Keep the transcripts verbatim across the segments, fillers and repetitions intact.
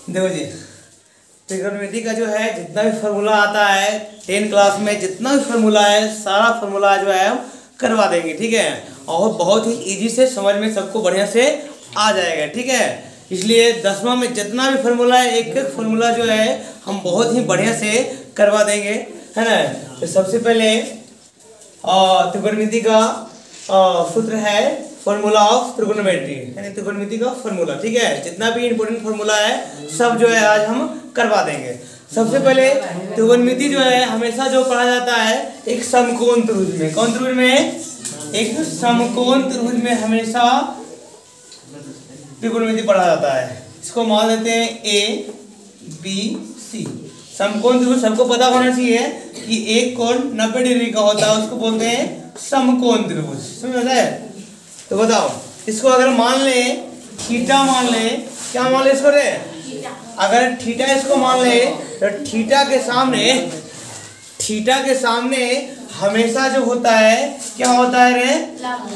देखो जी, त्रिकोणमिति का जो है जितना भी फार्मूला आता है टेन क्लास में, जितना भी फार्मूला है सारा फार्मूला जो है हम करवा देंगे, ठीक है। और बहुत ही इजी से समझ में सबको बढ़िया से आ जाएगा, ठीक है। इसलिए दसवां में जितना भी फार्मूला है एक एक फार्मूला जो है हम बहुत ही बढ़िया से करवा देंगे, है ना। तो सबसे पहले त्रिकोणमिति का सूत्र है फॉर्मूला ऑफ त्रिकोणमिति, यानी त्रिकोणमिति का फॉर्मूला, ठीक है। जितना भी इंपॉर्टेंट फॉर्मूला है सब जो है आज हम करवा देंगे। सबसे पहले त्रिकोणमिति जो है हमेशा जो पढ़ा जाता है एक समकोण त्रिभुज में। कौन त्रिभुज में? एक समकोण त्रिभुज में हमेशा त्रिकोणमिति पढ़ा जाता है। इसको मान लेते हैं ए बी सी। समकोण त्रिभुज सबको पता होना चाहिए कि एक कोण नब्बे डिग्री का होता है, उसको बोलते हैं समकोण त्रिभुज, समझ आता है। तो बताओ इसको अगर मान ले थीटा मान ले, क्या मान ले इसको रे? अगर थीटा इसको मान ले तो थीटा के सामने थीटा के सामने हमेशा जो होता है क्या होता है रे?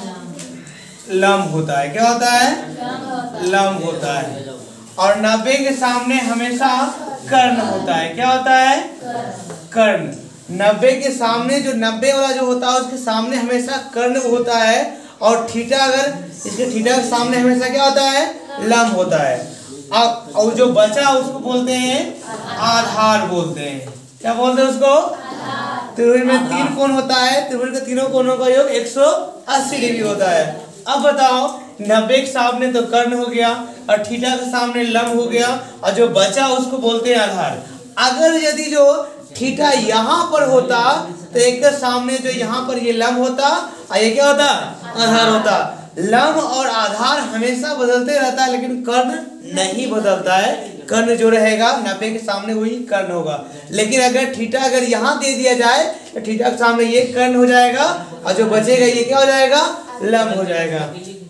लंब होता है। क्या होता है? लंब होता है। और नब्बे के सामने हमेशा कर्ण होता है। क्या होता है? कर्ण। नब्बे के सामने जो नब्बे वाला जो होता है उसके सामने हमेशा कर्ण होता है। और थीटा अगर इसके थीटा के सामने हमेशा क्या होता है? लंब होता है। और जो बचा उसको बोलते हैं आधार बोलते हैं। क्या बोलते हैं उसको? त्रिभुज में तीन कोण होता है, त्रिभुज के तीनों कोणों का योग एक सौ अस्सी डिग्री होता है। अब बताओ नब्बे के सामने तो कर्ण हो गया और थीटा के सामने लंब हो गया और जो बचा उसको बोलते हैं आधार। अगर यदि जो थीटा यहाँ पर होता तो एक के सामने जो यहाँ पर ये लंब होता और ये क्या होता? आधार होता। लंब और आधार हमेशा बदलते रहता है लेकिन कर्ण नहीं बदलता है। कर्ण जो रहेगा नब्बे के सामने वही कर्ण होगा। लेकिन अगर थीटा अगर यहाँ दे दिया जाए तो थीटा के सामने ये कर्ण हो जाएगा और जो बचेगा ये क्या हो जाएगा? लंब हो जाएगा,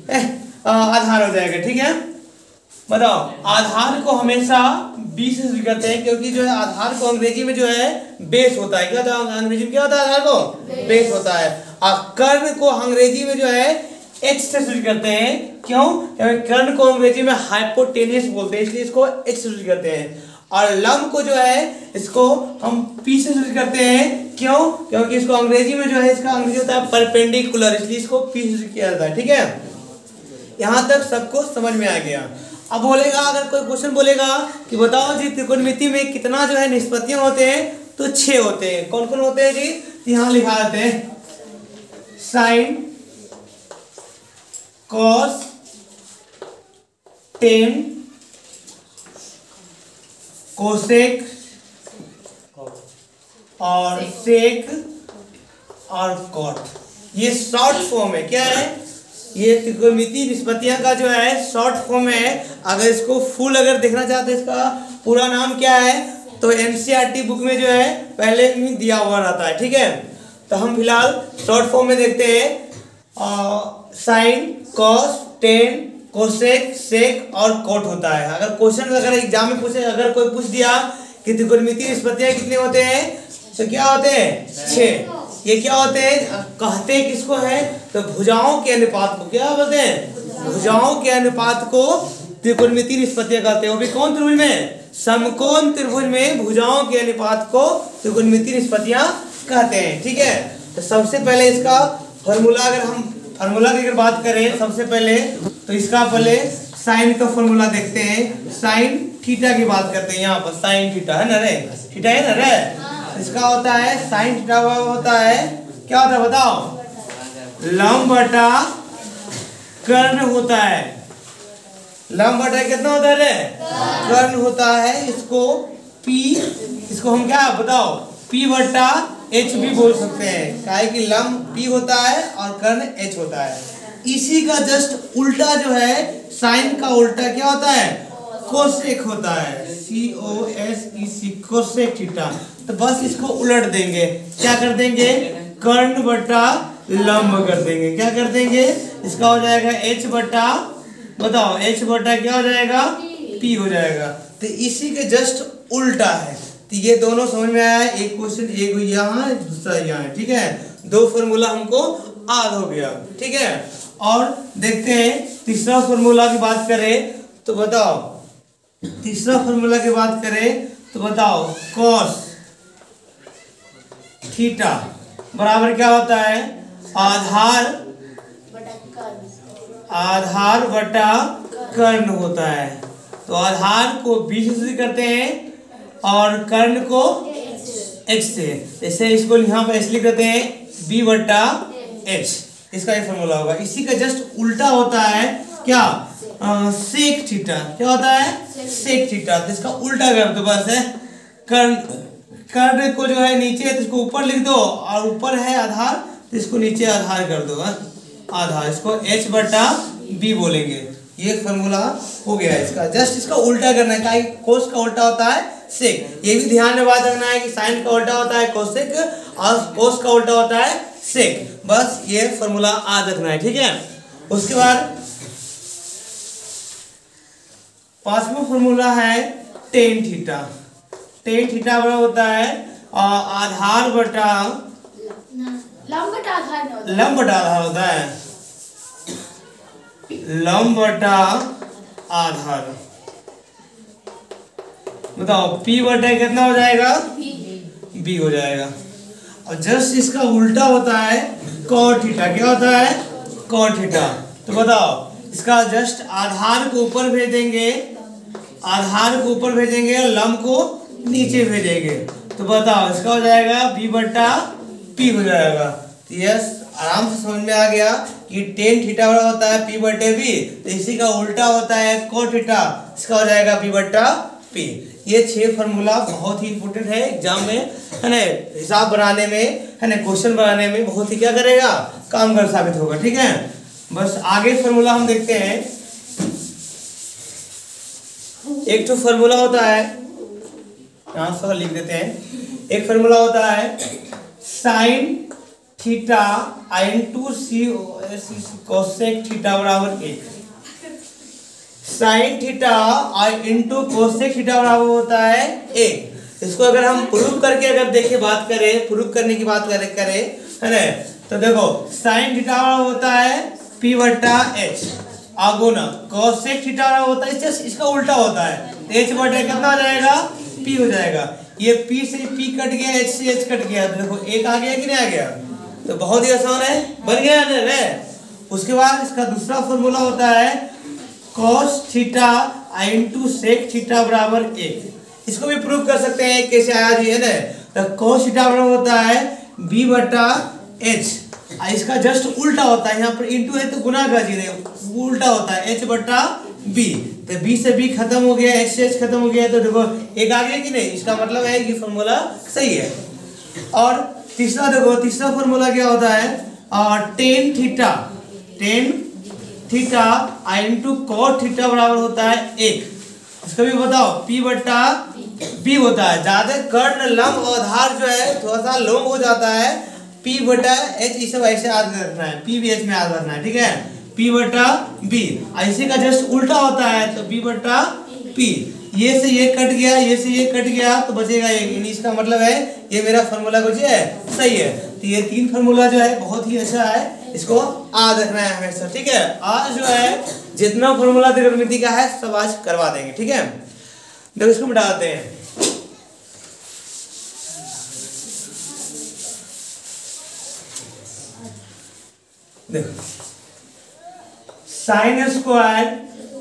आधार हो जाएगा, ठीक है। बताओ आधार को हमेशा बी से शुरू करते हैं क्योंकि जो है आधार को अंग्रेजी में जो है बेस होता है। क्या होता है अंग्रेजी में? क्या होता है आधार को? बेस होता है। और कर्ण को अंग्रेजी में जो है एच से शुरू करते हैं। क्यों? क्योंकि कर्ण को अंग्रेजी में हाइपोटेनस बोलते हैं, इसलिए इसको एच से शुरू करते हैं। और लंब को जो है इसको हम पी से शुरू करते हैं। क्यों? क्योंकि इसको अंग्रेजी में जो है इसका अंग्रेजी होता है परपेंडिकुलर, इसलिए इसको पी से शुरू किया जाता है, ठीक है। यहाँ तक सबको समझ में आ गया। अब बोलेगा अगर कोई क्वेश्चन बोलेगा कि बताओ जी त्रिकोणमिति में कितना जो है निष्पत्तियां होते हैं, तो छह होते हैं। कौन कौन होते हैं जी? यहाँ लिखा देते हैं साइन, कॉस, टेन, कोसेक और सेक और कॉट। ये शॉर्ट फॉर्म है। क्या है? ये त्रिकोणमिति निष्पत्तियां का जो है शॉर्ट फॉर्म है। अगर इसको फुल अगर देखना चाहते हैं इसका पूरा नाम क्या है तो एनसीईआरटी बुक में जो है पहले ही दिया हुआ रहता है, ठीक है। तो हम फिलहाल शॉर्ट फॉर्म में देखते हैं sine, cos, tan, cosec, sec और कोट होता है। अगर क्वेश्चन अगर एग्जाम में पूछे अगर कोई पूछ दिया कि त्रिकोणमिति निष्पत्तियां कितने होते हैं तो क्या होते हैं? छह। ये क्या होते हैं? कहते हैं किसको है तो भुजाओं के अनुपात को क्या बोलते हैं? भुजाओं के अनुपात को त्रिकोणमिति निष्पत्तियां कहते हैं। वो भी कौन त्रिभुज में? समकोण त्रिभुज में भुजाओं के अनुपात को त्रिकोणमिति निष्पत्तियां कहते हैं, ठीक है। तो सबसे पहले इसका फॉर्मूला अगर हम फॉर्मूला की अगर बात करें सबसे पहले तो इसका पहले साइन का फॉर्मूला देखते हैं। साइन थीटा की बात करते हैं। यहाँ पर साइन थीटा है ना रे? थीटा है ना रे? इसका होता है साइन थीटा होता है क्या होता है बताओ? लंब बटा कर्ण होता है। लंब बटा कितना होता है रे? कर्ण होता है। इसको पी इसको हम क्या बताओ? पी बटा एच भी बोल सकते हैं। क्या है कि लंब पी होता है और कर्ण एच होता है। इसी का जस्ट उल्टा जो है साइन का उल्टा क्या होता है? कोसेक होता है। C O S E C cosec theta. तो बस इसको उलट देंगे। क्या कर देंगे? कर्ण बटा लंब कर देंगे। क्या कर देंगे? इसका हो जाएगा एच बटा बताओ एच बटा क्या हो जाएगा? पी हो जाएगा। तो इसी के जस्ट उल्टा है। तो ये दोनों समझ में आया। एक क्वेश्चन एक यहाँ है दूसरा यहाँ है, ठीक है। दो फॉर्मूला हमको याद हो गया, ठीक है। और देखते हैं तीसरा फॉर्मूला की बात करें तो बताओ तीसरा फॉर्मूला की बात करें तो बताओ कॉस थीटा बराबर क्या होता है, आधार आधार बटा कर्ण होता है। तो आधार को बी से सिद्ध करते हैं और कर्ण को एक्स से, जैसे इसको यहाँ पर ऐसे लिख देते हैं बी बटा एच, इसका ये फॉर्मूला होगा। इसी का जस्ट उल्टा होता है क्या, सेक थीटा। क्या होता है, सेक थीटा। तो इसका उल्टा कर दो बस है, कर्ण कर्ण को जो है नीचे है तो इसको ऊपर लिख दो, और ऊपर है आधार तो इसको नीचे आधार कर दो, आधार, इसको एच बटा बी बोलेंगे। ये फॉर्मूला हो गया इसका। जस्ट इसका उल्टा करना है, कोस का उल्टा होता है सेक। ये भी ध्यान में बात रखना है कि साइन का उल्टा होता है कोसेक और कोस का उल्टा होता है सेक। बस ये फॉर्मूला याद रखना है, ठीक है। उसके बाद पांचवा फॉर्मूला है टेन थीटा। टेन थीटा बड़ा होता है आधार बटा लंब बटा आधार लंब बटा आधार होता है, लंब बटा आधार। बताओ पी बटा कितना हो जाएगा, बी हो जाएगा। और जस्ट इसका उल्टा होता है कॉट थीटा। क्या होता है, कॉट थीटा। तो बताओ इसका जस्ट आधार को ऊपर भेजेंगे, आधार को ऊपर भेजेंगे, लंब को नीचे भेजेंगे। तो बताओ इसका हो जाएगा बी बटा पी हो जाएगा। तो यस, आराम से समझ में आ गया कि टेन थीटा बड़ा होता है पी बटे बी, तो इसी का उल्टा होता है कोट थीटा, इसका हो जाएगा बी बटा पी। ये छह फॉर्मूला बहुत ही इंपॉर्टेंट है एग्जाम में, है ना, हिसाब बनाने में, है ना, क्वेश्चन बनाने में बहुत ही क्या करेगा, कामगार साबित होगा, ठीक है। बस आगे फॉर्मूला हम देखते हैं। एक तो फॉर्मूला होता है, यहाँ से लिख देते हैं। एक फॉर्मूला होता है sine theta I into C cosec theta बराबर एक। Sine theta I into cosec theta बराबर होता है एक। इसको अगर हम प्रूव करके अगर देखे बात करें, प्रूव करने की बात करें करें है ना, तो देखो साइन थीटा बराबर होता है पी बटा एच आगुना कोसेक थीटा बराबर होता है, जस्ट इसका उल्टा होता है, एच बटा कितना हो जाएगा, पी हो जाएगा। ये पी से पी कट गया, एच से एच कट गया, तो देखो एक आ गया कि नहीं आ गया, तो बहुत ही आसान है, बन गया ना। उसके बाद इसका दूसरा फॉर्मूला होता है cos theta I into sec theta बराबर एक। इसको भी प्रूव कर सकते हैं कैसे आया जी, है ना। तो cos थीटा बराबर होता है b बटा h, इसका जस्ट उल्टा होता है, यहाँ पर इंटू है तो गुना कर दीजिए, उल्टा होता है h बटा b। तो b से b खत्म हो गया, h से h खत्म हो गया, तो देखो एक आ गया कि नहीं, इसका मतलब है कि फॉर्मूला सही है। और तीसरा देखो, तीसरा फॉर्मूला क्या होता है, tan theta tan theta I into cot theta बराबर होता है एक। इसका भी बताओ p बटा b होता है। ज्यादा कर्ण लंब और आधार जो है थोड़ा सा लंब हो जाता है, p बटा h, इसे वैसे याद रखना है, p भी h में याद रखना है, ठीक है। p बटा b, ऐसे का जस्ट उल्टा होता है तो b बटा p। ये से ये कट गया, ये से ये कट गया, तो बचेगा एक, इसका मतलब है ये मेरा फॉर्मूला कुछ है सही है। तो ये तीन फॉर्मूला जो है बहुत ही अच्छा है, इसको याद रखना है हमेशा, ठीक है। आज जो है जितना फॉर्मूला त्रिकोणमिति का है सब आज करवा देंगे, ठीक है। देखो इसको मिटाते हैं। देखो sine square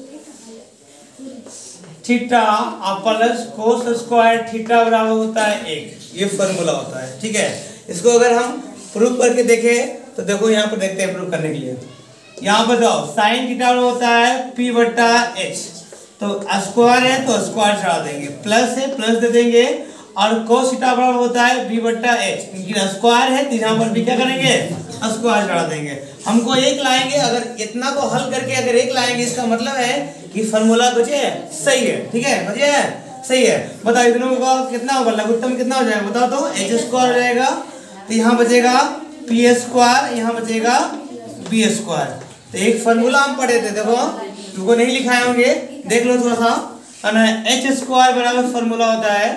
theta plus cos square theta बराबर होता है एक, ये फॉर्मूला होता है, ठीक है। इसको अगर हम प्रूफ करके देखें तो देखो यहाँ पर देखते हैं प्रूफ करने के लिए। यहाँ पर जाओ साइन थीटा होता है पी बटा एच, तो स्क्वायर है तो स्क्वायर चढ़ा देंगे, प्लस है प्लस दे देंगे, और कोस थीटा बराबर होता है बी बटा एच, लेकिन स्क्वायर है तो यहाँ पर भी क्या करेंगे, स्क्वायर चढ़ा देंगे। हमको एक लाएंगे, अगर इतना को हल करके अगर एक लाएंगे, इसका मतलब है कि फॉर्मूला कुछ है सही है, ठीक है, मुझे है सही है। बताओ इतनों का कितना होगा, लघुत्तम कितना हो जाएगा बताओ तो, एच स्क्वायर हो जाएगा, तो यहाँ बचेगा पी स्क्वायर, यहाँ बचेगा बी स्क्वायर। तो एक फॉर्मूला हम पढ़े थे, देखो तुमको नहीं लिखाए होंगे, देख लो थोड़ा सा। एच स्क्वायर बराबर फॉर्मूला होता है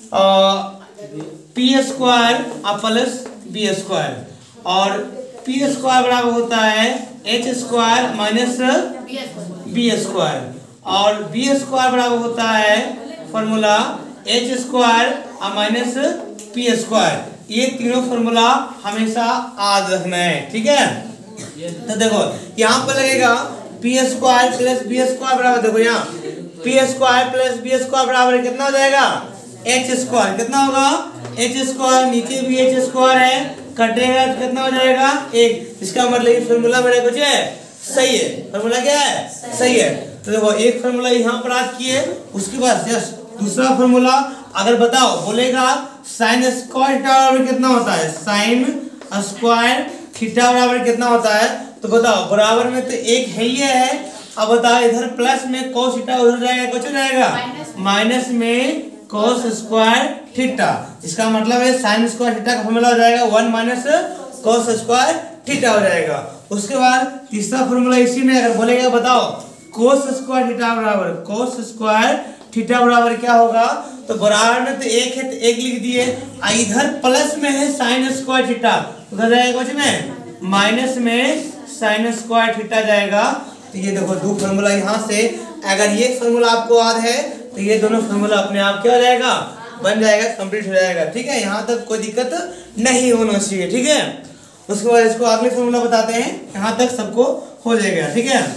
P square plus B square, और पी स्क्वायर बराबर होता है H square minus B square, और बी स्क्वायर बराबर होता है formula H square minus P square. ये तीनों फॉर्मूला हमेशा याद रखना है, ठीक है। तो देखो यहाँ पर लगेगा P square plus B square बराबर, देखो यहाँ P square plus B square बराबर कितना हो जाएगा एच स्क्वायर। कितना होगा एच स्क्वायर, नीचे भी एच स्क्वायर है, कटेगा तो कितना हो जाएगा एक। इसका मतलब ये फॉर्मूला मेरे कुछ है सही है, फॉर्मूला क्या है सही है। तो देखो एक फॉर्मूला यहाँ पर याद किए, उसके बाद जस्ट दूसरा फॉर्मूला अगर बताओ बोलेगा साइन स्क्वायर थीटा बराबर कितना होता है, साइन स्क्वायर थीटा बराबर कितना होता है, तो बताओ बराबर में तो एक है ही है। अब बताओ इधर प्लस में कोस थीटा उधर जाएगा कुछ हो जाएगा माइनस में कोस स्क्वायर थीटा। इसका मतलब है साइन स्क्वायर थीटा का फॉर्मूला हो जाएगा one minus cos square theta हो जाएगा। उसके बाद तीसरा फॉर्मूला इसी में अगर बोलेगा बताओ कोस स्क्वायर थीटा बराबर कोस स्क्वायर थीटा बराबर क्या होगा, तो बराबर में तो एक है तो एक लिख दिए, इधर प्लस में है साइन स्क्वायर थीटा, उधर जाएगा कुछ में माइनस में साइन स्क्वायर थीटा जाएगा। तो ये देखो दो फॉर्मूला यहाँ से अगर ये फॉर्मूला आपको याद है तो ये दोनों फॉर्मूला अपने आप क्या हो जाएगा बन जाएगा, कंप्लीट हो जाएगा, ठीक है। यहाँ तक कोई दिक्कत नहीं होना चाहिए, ठीक है। उसके बाद इसको अगले फॉर्मूला बताते हैं, यहाँ तक सबको हो जाएगा, ठीक है।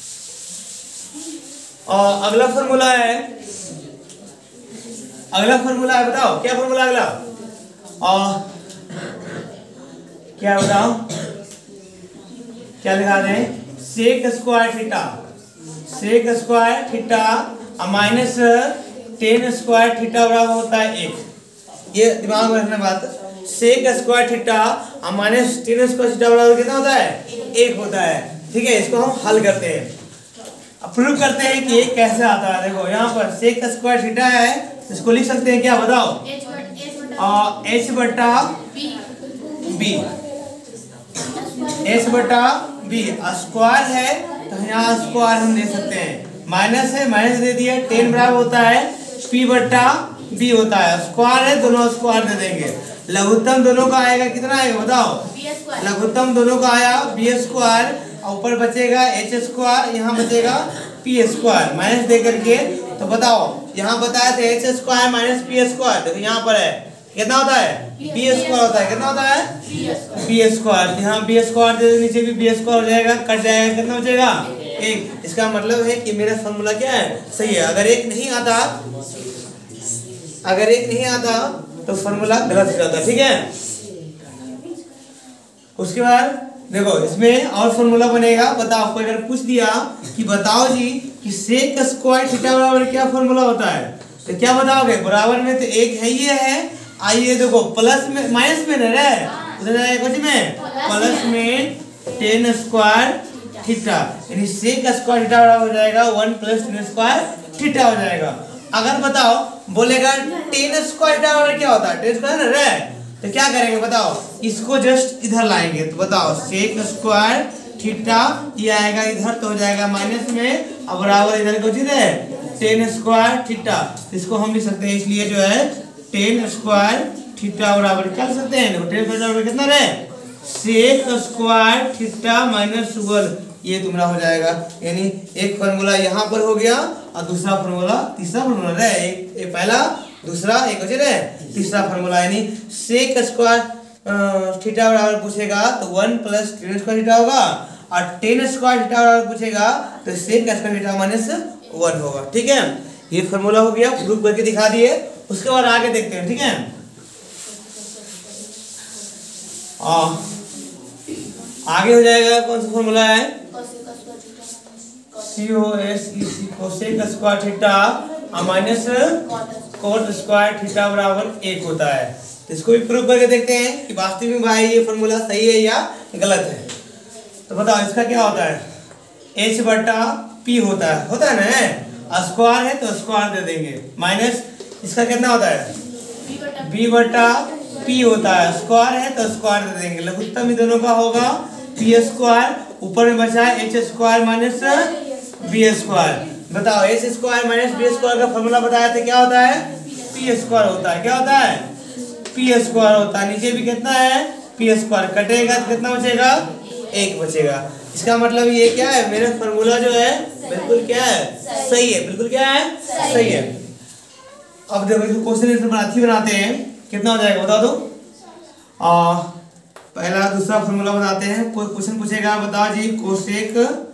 और अगला फॉर्मूला है, अगला फॉर्मूला है बताओ क्या फॉर्मूला अगला, और क्या बताओ क्या लिखा दें, sec square theta, sec square theta minus tan square theta बराबर होता है एक। ये दिमाग में रखना बात, sec square theta minus tan square theta बराबर कितना होता है एक होता है, ठीक है। इसको हम हल करते हैं, अब प्रूव करते हैं कि ये कैसे आता है। देखो यहाँ पर सेक स्क्वायर थीटा है, इसको लिख सकते हैं क्या बताओ, एच बटा बी, एच बटा बी स्क्वायर है तो यहाँ स्क्वायर हम दे सकते हैं, माइनस है माइनस दे दिया, टेन बराबर होता है पी बटा बी होता है, स्क्वायर है दोनों स्क्वायर दे देंगे। लघुत्तम दोनों का आएगा कितना आएगा बताओ, लघुत्तम दोनों का आया बी स्क्वायर, ऊपर बचेगा एच स्क्वायर, यहाँ बचेगा पी स्क्वायर, माइनस दे करके। तो बताओ यहाँ बताया था H square minus P square, देखो यहाँ पर है कितना होता है बी स्क्वायर होता है, कितना होता है बी स्क्वायर, यहाँ बी स्क्वायर दे दो, नीचे भी बी स्क्वायर हो जाएगा, कट जाएगा, कितना हो जाएगा एक। इसका मतलब है कि मेरा फॉर्मूला क्या है सही है। अगर एक नहीं आता, अगर एक नहीं आता तो फॉर्मूला गलत हो जाता, ठीक है। उसके बाद देखो इसमें और फॉर्मूला बनेगा, बताओ कोई अगर पूछ दिया कि बताओ जी कि सेक स्क्वायर थीटा बराबर क्या फॉर्मूला होता है, तो क्या बताओगे, बराबर में तो एक है ये है, आइए देखो प्लस में माइनस में रह रहा है, उधर जाएगा कुछ में प्लस में टेन स्क्वायर थीटा, यानी सेक स्क्वायर थीटा बराबर हो जाएगा one plus tan square theta हो जाएगा। अगर बताओ बोलेगा टेन स्क्वायर थीटा बराबर क्या होता है, टेन स्क्वायर रह रहा है, तो क्या करेंगे बताओ, इसको जस्ट इधर लाएंगे, तो बताओ सेक स्क्वायर थीटा ये आएगा इधर तो हो जाएगा माइनस में, अब बराबर इधर को चीज है टेन स्क्वायर थीटा, इसको हम लिख सकते हैं इसलिए जो है टेन स्क्वायर थीटा बराबर क्या लिख सकते हैं, टेन स्क्वायर बराबर कितना रहे sec square theta minus one, ये तुम्हारा हो जाएगा। यानी एक फॉर्मूला यहाँ पर हो गया और दूसरा फॉर्मूला तीसरा फॉर्मूला रहे, एक, एक पहला दूसरा एक बचे रहे तीसरा फॉर्मूला, यानी सेक स्क्वायर थीटा बराबर पूछेगा तो one plus tan square theta होगा, और टेन स्क्वायर थीटा बराबर पूछेगा तो sec square theta minus one होगा, ठीक है। ये फॉर्मूला हो गया, प्रूफ करके दिखा दिए। उसके बाद आगे देखते हैं, ठीक है। आ, आगे हो जाएगा कौन सा फॉर्मूला है, C O S E C cosec square theta minus cot square theta बराबर एक होता है। तो इसको भी प्रूफ करके देखते हैं कि वास्तविक में भाई ये फॉर्मूला सही है या गलत है। तो बताओ इसका क्या होता है, एच बटा पी होता है, होता है ना, स्क्वायर है तो स्क्वायर दे देंगे, माइनस इसका कितना होता है बी बटा पी होता है, स्क्वायर है तो स्क्वायर दे देंगे, लघुत्तम दोनों का होगा पी स्क्वायर, ऊपर में बचा है H square minus B square. बताओ H square minus B square का फॉर्मूला बताया था, क्या होता है पी स्क्वायर होता है, क्या होता है पी स्क्वायर होता है, नीचे भी कितना है पी स्क्वायर, कटेगा तो कितना बचेगा एक बचेगा। इसका मतलब ये क्या है, मेरा फॉर्मूला जो है बिल्कुल क्या है, सही है, बिल्कुल क्या है, सही है। अब देखो इसको क्वेश्चन बनाती बनाते हैं, कितना हो जाएगा बता दो। आ, पहला दूसरा फॉर्मूला बताते हैं। कोई क्वेश्चन पूछेगा, बताओ जी कोसेक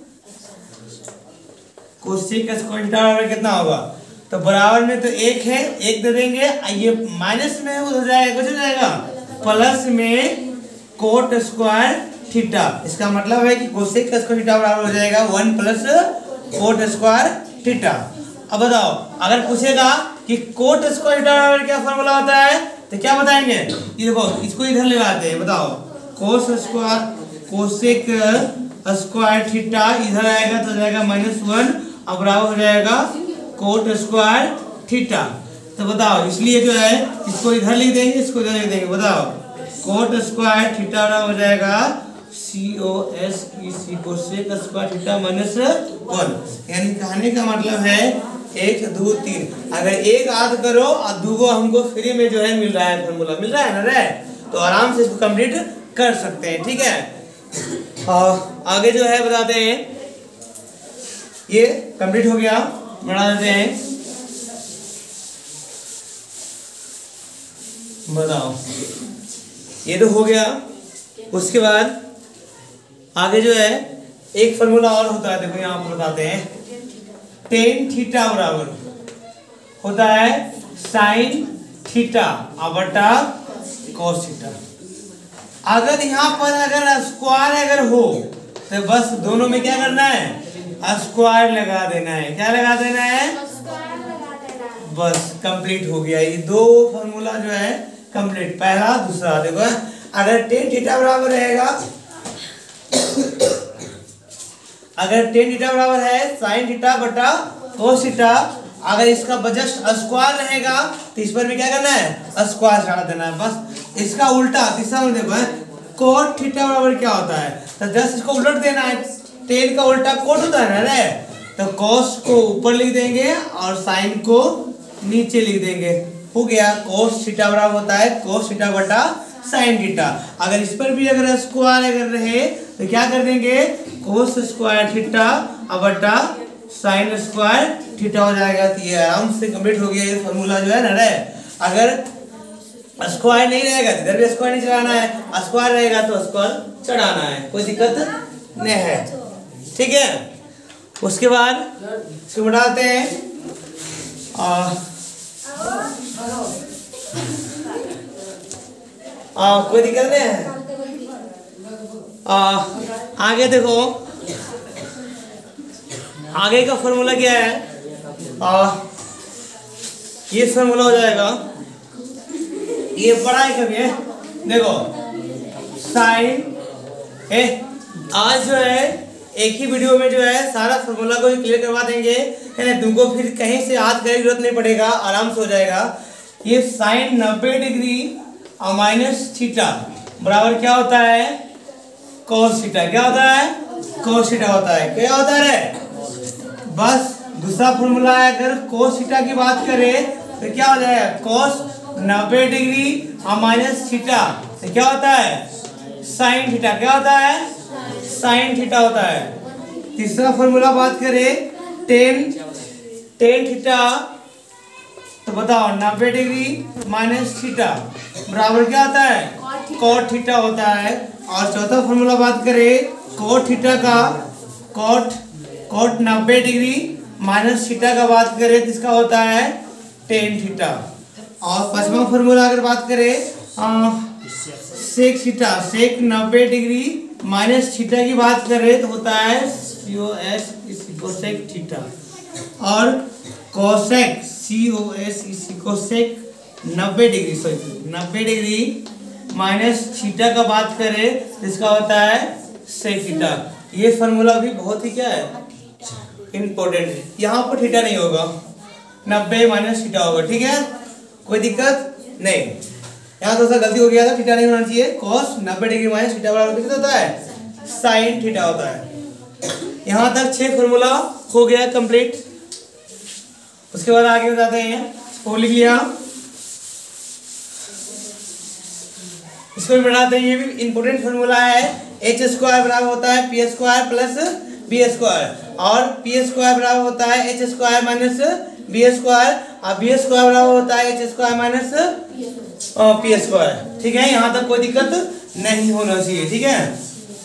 कोसेक का स्क्वायर थीटा बराबर कितना होगा। तो बराबर में तो एक है, एक दे देंगे, ये माइनस में हो जाएगा, कुछ हो जाएगा प्लस में कोट स्क्वायर थीटा। इसका मतलब है कि कोसेक का स्क्वायर थीटा बराबर हो जाएगा one plus cot square theta. अब बताओ अगर पूछेगा कि कोट स्क्वायर थीटा बराबर क्या फॉर्मूला होता है, तो क्या बताएंगे, ये देखो इसको इधर लगाते हैं, बताओ cos square cosec square theta इधर आएगा तो जाएगा माइनस वन, अब बराबर हो जाएगा कोट स्क्वायर थीटा। तो बताओ इसलिए जो है इसको इधर लिख देंगे, इसको इधर लिख देंगे, बताओ कोट स्क्वायर थीटा बराबर हो जाएगा C O S E C cosec square theta minus one. यानी कहने का मतलब है एक दो तीन, अगर एक याद करो और दूगो हमको फ्री में जो है मिल रहा है, फॉर्मूला मिल रहा है ना रे, तो आराम से इसको कंप्लीट कर सकते हैं, ठीक है। और आगे जो है बताते हैं, ये कंप्लीट हो गया, बना देते हैं। बताओ ये तो हो गया। उसके बाद आगे जो है एक फॉर्मूला और होता है, देखो यहाँ पर बताते हैं, टेन थीटा बराबर होता है साइन थीटा बटा कॉस थीटा। अगर यहाँ पर अगर स्क्वायर अगर हो तो बस दोनों में क्या करना है, स्क्वायर लगा देना है। क्या लगा देना है, बस कंप्लीट हो गया। ये दो फॉर्मूला जो है कंप्लीट, पहला दूसरा। देखो अगर टेन थीटा बराबर रहेगा, अगर टेन थीटा बराबर है साइन थीटा बटा कोस थीटा, अगर इसका जस्ट स्क्वायर रहेगा तो इस पर भी क्या करना है, स्क्वायर चढ़ा देना है। बस इसका उल्टा तीसरा में देखो कोट थीटा बराबर क्या होता है, तो जस्ट इसको उलट देना है। टेन का उल्टा कोट होता है ना रे, तो कोस को ऊपर लिख देंगे और साइन को नीचे लिख देंगे, हो गया। कोस थीटा बराबर होता है कोस थीटा बटा साइन थीटा। अगर इस पर भी अगर स्क्वायर अगर रहे तो क्या कर देंगे, कोस स्क्वायर थीटा बटा साइन स्क्वायर थीटा हो जाएगा। तो ये आराम से कंप्लीट हो गया ये फॉर्मूला जो है ना रे। अगर स्क्वायर नहीं रहेगा इधर भी स्क्वायर नहीं चढ़ाना है, स्क्वायर रहेगा तो स्क्वायर चढ़ाना है, कोई दिक्कत नहीं है, ठीक है। उसके बाद इसको बढ़ाते हैं, आ, आ, कोई दिक्कत नहीं है। आ, आगे देखो, आगे का फॉर्मूला क्या है, आ, ये फॉर्मूला हो जाएगा, ये बड़ा है कभी है, देखो साइन है। आज जो है एक ही वीडियो में जो है सारा फॉर्मूला को क्लियर करवा देंगे, है ना, तुमको फिर कहीं से याद करने की जरूरत नहीं पड़ेगा, आराम से हो जाएगा। ये साइन नब्बे डिग्री और माइनस थीटा बराबर क्या होता है, कॉस थीटा। क्या होता है, कॉस थीटा होता है। क्या होता है, बस दूसरा फॉर्मूला है, अगर कॉस थीटा की बात करें तो क्या हो जाएगा, कॉस नब्बे डिग्री और माइनस थीटा तो क्या होता है, साइन थीटा। क्या होता है, साइन थीटा होता है। तीसरा फॉर्मूला बात करें टेन टेन थीटा, तो बताओ नब्बे डिग्री माइनस थीटा बराबर क्या होता है, कॉट थीटा होता है। और चौथा फॉर्मूला बात करें कॉट थीटा का, कॉट कॉट नब्बे डिग्री माइनस थीटा का बात करें तो इसका होता है टेन थीटा। और पांचवा फॉर्मूला अगर बात करें सेक थीटा, सेक नब्बे डिग्री माइनस थीटा की बात करें तो होता है C O S cosec theta. और cosec C O S cosec नब्बे डिग्री सॉरी नब्बे डिग्री माइनस थीटा का बात करें तो इसका होता है सेक थीटा। ये फॉर्मूला भी बहुत ही क्या है, इम्पोर्टेंट है। यहाँ पर थीटा नहीं होगा, नब्बे माइनस थीटा होगा, ठीक है, कोई दिक्कत नहीं। यहाँ तो सर गलती हो गया था, थीटा नहीं होना चाहिए। कॉस नब्बे डिग्री माइनस थीटा बराबर कितना होता है, साइन थीटा होता है। यहाँ तक छह फॉर्मूला हो गया कंप्लीट। उसके बाद आगे बताते हैं, वो लिख लिया, इसको भी बढ़ाते हैं। ये भी इंपॉर्टेंट फॉर्मूला है, एच स्क्वायर बराबर होता है P square plus B square. और पी स्क्वायर बराबर होता है H square minus B square, और बी स्क्वायर बराबर होता है H square minus P square. ठीक है, यहाँ तक कोई दिक्कत नहीं होना चाहिए। ठीक है,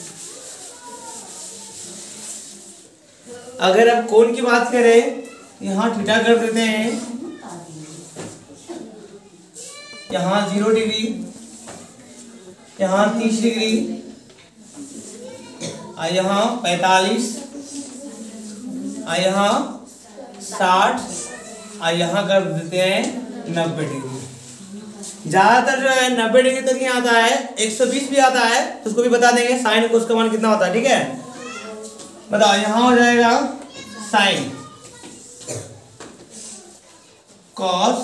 अगर अब कोण की बात करें, यहाँ थीटा कर देते हैं, यहाँ जीरो डिग्री, यहाँ तीस डिग्री, और यहाँ पैतालीस, और यहाँ साठ, और यहाँ कर देते हैं नब्बे डिग्री। ज्यादातर जो है नब्बे डिग्री तक ही आता है, एक सौ बीस भी आता है तो उसको भी बता देंगे साइन को, उसका मान कितना होता है। ठीक है, बताओ, यहाँ हो जाएगा साइन कॉस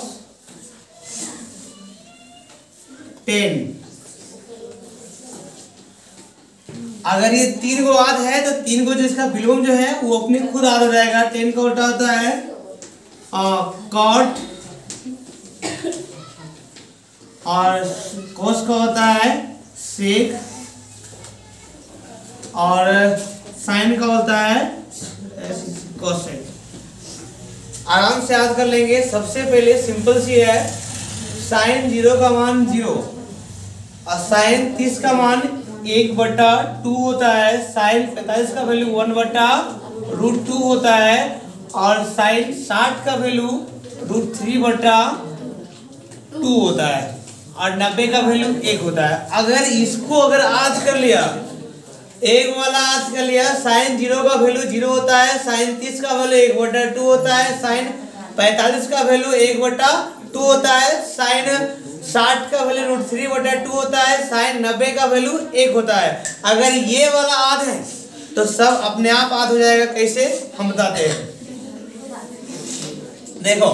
टेन। अगर ये तीन को आध है तो तीन को जो इसका विलोम जो है वो अपने खुद आध हो जाएगा। टेन का उल्टा होता है कॉट, और कोस का होता है सेक, और साइन का होता है कोसेक। आराम से याद कर लेंगे। सबसे पहले सिंपल सी है, साइन जीरो का मान जीरो, और साइन तीस का मान एक बटा टू होता है, साइन पैंतालीस का वैल्यू वन बटा रूट टू होता है, और साइन साठ का वैल्यू रूट थ्री बटा टू होता है, और नब्बे का वैल्यू एक होता है। अगर इसको अगर आध कर लिया, एक वाला आध कर लिया, साइन जीरो का वैल्यू जीरो होता है, साइन तीस का वैल्यू एक बटा टू होता है, साइन पैंतालीस का वैल्यू एक बटा टू होता है, साइन साठ का वैल्यू रूट थ्री बटा टू होता है, साइन नब्बे का वैल्यू एक होता है। अगर ये वाला आध है तो सब अपने आप आध हो जाएगा। कैसे, हम बताते हैं। देखो,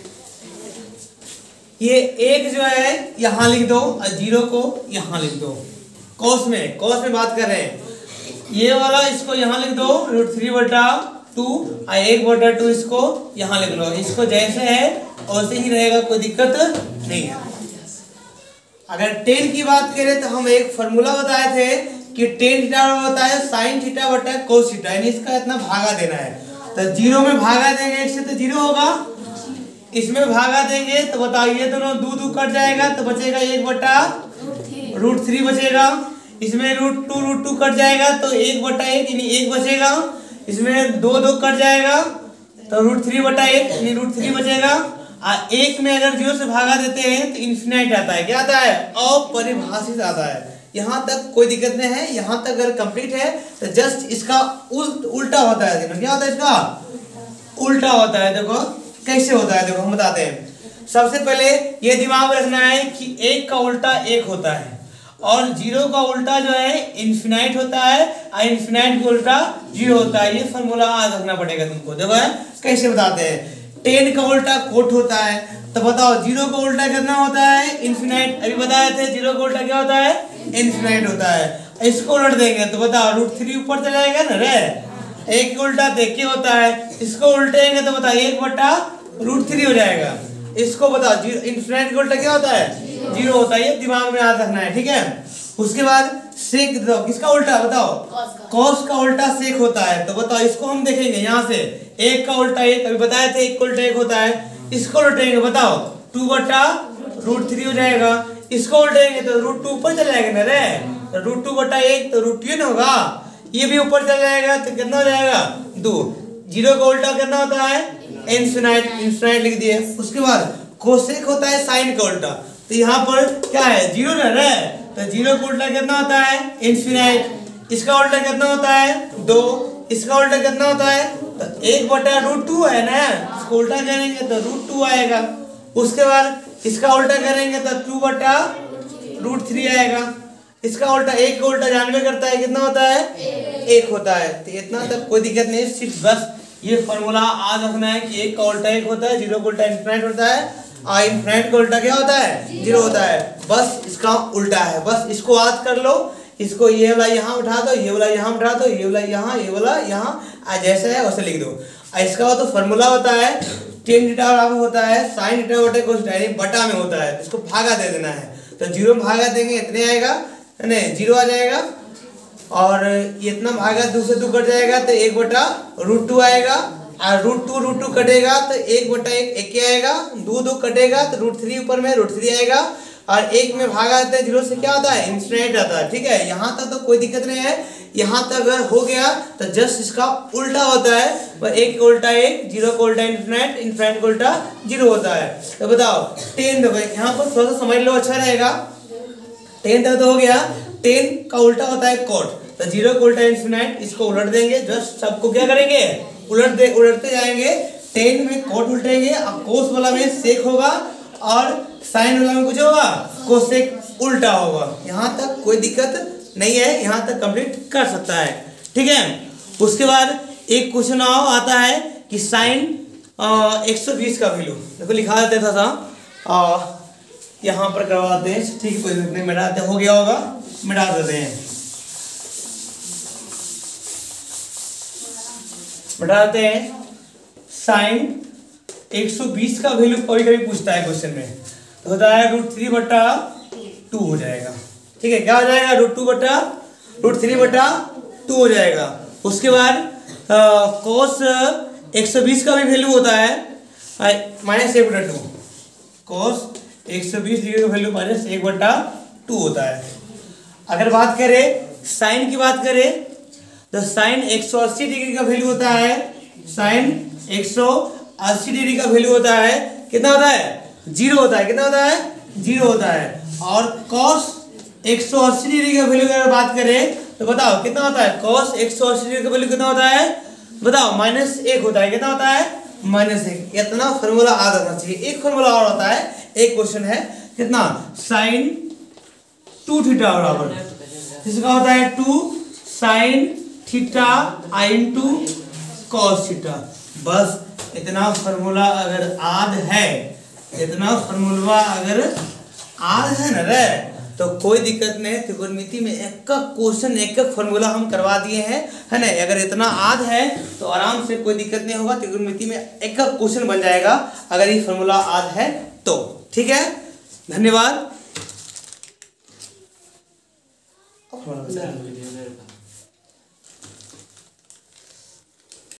ये एक जो है यहां लिख दो, और जीरो को यहां लिख दो। कॉस में कॉस में बात कर रहे हैं, ये वाला इसको यहां लिख दो रूट थ्री बटा टू, और एक बटा टू इसको यहां लिख लो। इसको जैसे है वैसे ही रहेगा, कोई दिक्कत नहीं है। अगर टेन की बात करें तो हम एक फॉर्मूला बताए थे कि टेन थीटा होता है साइन थीटा बटा कोस थीटा, यानी इसका इतना भागा देना है। तो जीरो में भागा देंगे एक से तो जीरो होगा, इसमें भागा देंगे तो बताओ, ये दोनों दो दो कट जाएगा तो बचेगा एक बटा रूट थ्री बचेगा, इसमें root two root two cut जाएगा तो एक बटा एक यानी एक बचेगा, इसमें दो दो कट जाएगा तो रूट थ्री बटा एक यानी रूट थ्री बचेगा। आ एक में अगर जीरो से भागा देते हैं तो इन्फिनाइट आता है। क्या आता है, अपरिभाषित आता है। यहाँ तक कोई दिक्कत नहीं है, यहाँ तक अगर कंप्लीट है तो जस्ट इसका उल्ट उल्टा होता है। क्या होता है, इसका उल्टा होता है। देखो कैसे होता है, देखो हम बताते हैं। सबसे पहले ये दिमाग में रखना है कि एक का उल्टा एक होता है, और जीरो का उल्टा जो है इन्फिनाइट होता है, और इन्फिनाइट का उल्टा जीरो होता है। ये फॉर्मूला याद रखना पड़ेगा तुमको। देखो कैसे बताते हैं। टेन का उल्टा कोट होता है, तो बताओ जीरो का उल्टा कितना होता है, इन्फिनाइट। अभी बताए थे जीरो का उल्टा क्या होता है, इन्फिनाइट होता है। इसको उलट देंगे तो बताओ रूट थ्री ऊपर चला जाएगा ना रे, एक उल्टा देख के होता है। इसको उल्टेंगे तो बताओ एक बटा रूट थ्री हो जाएगा। इसको बताओ जीरो, इन्फिनाइट का उल्टा क्या होता है, जीरो होता है। ये दिमाग में याद रखना है, ठीक है। उसके बाद सेक दो, किसका उल्टा बताओ, कॉस का उल्टा सेक होता है। तो बताओ इसको हम देखेंगे यहाँ से, एक का उल्टा एक, अभी बताए थे एक का उल्टा एक होता है। इसको उल्टेंगे बताओ टू बटा रूट थ्री हो जाएगा। इसको उल्टेंगे तो रूट टू ऊपर चला जाएगा ना रे, तो रूट टू बटा एक तो रूट टू ना होगा, ये भी ऊपर चला जाएगा तो कितना हो जाएगा दो। जीरो का उल्टा कितना होता है, इन्फिनाइट, इन्फिनाइट लिख दिए। उसके बाद कोसेक होता है साइन का उल्टा, तो यहाँ पर क्या है जीरो ना रे, तो जीरो का उल्टा कितना होता है, इन्फिनाइट। इसका उल्टा कितना होता है दो, इसका उल्टा कितना होता है तो एक बटा रूट टू है ना, इसको उल्टा करेंगे तो रूट टू आएगा। उसके बाद इसका उल्टा करेंगे तो टू बटा रूट थ्री आएगा। इसका उल्टा एक का उल्टा जानवे करता है कितना होता है, एक होता है। तो इतना तक कोई दिक्कत नहीं, सिर्फ बस ये फॉर्मूला आज रखना है कि एक का उल्टा एक होता है, जीरो का उल्टा इन्फिनाइट होता है, और इन्फिनाइट का उल्टा क्या होता है, जीरो होता है। बस इसका उल्टा है, बस इसको याद कर लो। इसको ये वाला यहाँ उठा दो, ये वाला यहाँ उठा दो, ये वाला यहाँ, ये वाला यहाँ, जैसे है वैसे लिख दो। इसका तो फॉर्मूला होता है टेन थीटा बराबर होता है साइन थीटा बटे कोस थीटा, यानी बटा में होता है। इसको भागा दे देना है, तो जीरो में भागा देंगे इतने आएगा, नहीं जीरो आ जाएगा, और ये इतना भागा दो से दो कट जाएगा तो एक बटा रूट टू आएगा, और रूट टू रूट टू कटेगा तो एक बटा एक एक क्या आएगा, दो दो कटेगा तो रूट थ्री ऊपर में रूट थ्री आएगा, और एक में भागा देते हैं जीरो से क्या होता है, इंफिनिट आता है। ठीक है, यहाँ तक तो कोई दिक्कत नहीं है, यहाँ तक अगर हो गया तो जस्ट इसका उल्टा होता है, पर एक को उल्टा एक, जीरो को उल्टा इन्फिनिट, इन्फिनिट को उल्टा जीरो होता है। तो बताओ टेन देखो यहाँ पर थोड़ा सा समझ लो अच्छा रहेगा। टेन तक तो हो गया, टेन का उल्टा होता है कोट, तो जीरो को उल्टा इन्फिनिट, इसको उलट देंगे, जस्ट सबको क्या करेंगे, उलट दे उलटते जाएंगे। टेन में कोट उल्टेंगे, और कोस वाला में सेक होगा, और साइन वाला में कुछ होगा, कोसेक उल्टा होगा। यहाँ तक कोई दिक्कत नहीं है, यहाँ तक कंप्लीट कर सकता है। ठीक है, उसके बाद एक क्वेश्चन और आता है कि साइन एक सौ बीस का वैल्यू देखो लिखा देता था, आ, यहाँ पर करवाते हैं। ठीक है, कोई नहीं, मिटाते हो गया होगा, मिटा देते हैं, मिटाते हैं। साइन एक सौ बीस का वैल्यू कभी कभी पूछता है क्वेश्चन में, तो होता है रूट थ्री बटा टू हो जाएगा। ठीक है, क्या हो जाएगा, रूट टू बटा रूट थ्री बटा टू हो जाएगा। उसके बाद कोस एक सौ बीस का भी वैल्यू होता है माइनस एक बटा टू, कोस एक सौ बीस डिग्री का वैल्यू माइनस एक बटा टू होता है। अगर बात करें साइन की बात करें तो साइन एक सौ अस्सी डिग्री का वैल्यू होता है, साइन एक सौ अस्सी डिग्री का वैल्यू होता है, कितना होता है, जीरो होता है, कितना होता है, जीरो होता है। और कॉस एक सौ अस्सी डिग्री का वैल्यू अगर बात करें तो बताओ कितना होता है, कॉस एक सौ अस्सी डिग्री का वैल्यू कितना होता है, बताओ माइनस एक होता है, कितना होता है, माइनस एक। इतना फॉर्मूला आ जाना चाहिए। एक फॉर्मूला और होता है, एक क्वेश्चन है कितना, साइन टू थीटा बराबर, इसका होता है two sine theta I into cos theta. बस इतना फॉर्मूला अगर आद है, इतना फॉर्मूला अगर आद है ना रे, तो कोई दिक्कत नहीं। त्रिकोणमिति में एक का क्वेश्चन एक एक फॉर्मूला हम करवा दिए हैं, है ना। अगर इतना आद है तो आराम से कोई दिक्कत नहीं होगा, त्रिकोणमिति में एक का क्वेश्चन बन जाएगा अगर ये फॉर्मूला आद है तो। ठीक है, धन्यवाद।